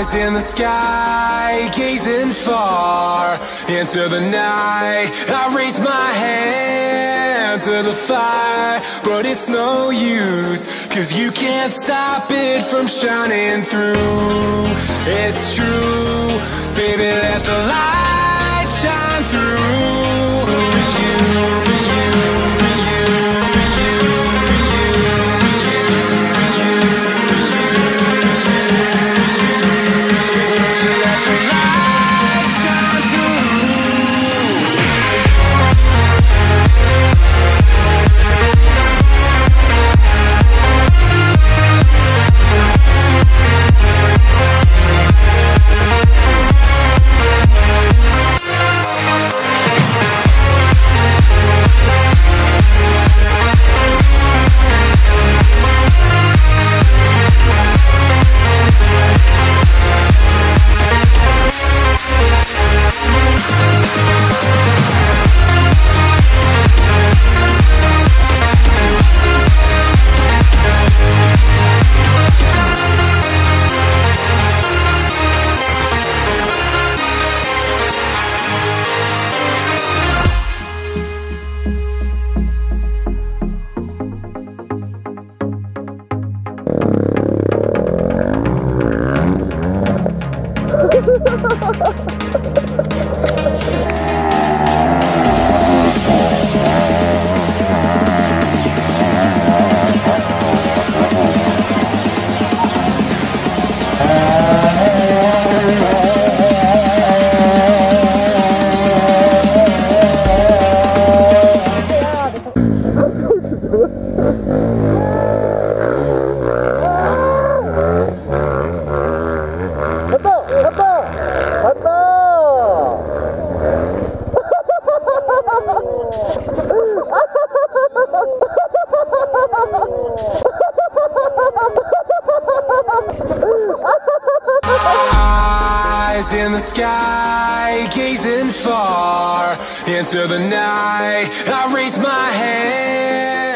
Eyes in the sky, gazing far into the night. I raise my hand to the fire, but it's no use, 'cause you can't stop it from shining through. It's true, baby, let the light shine through. For you, for you, for you, for you, for you, for you, for you, for you. Let the light shine through. Eyes in the sky, gazing far into the night. I raise my hand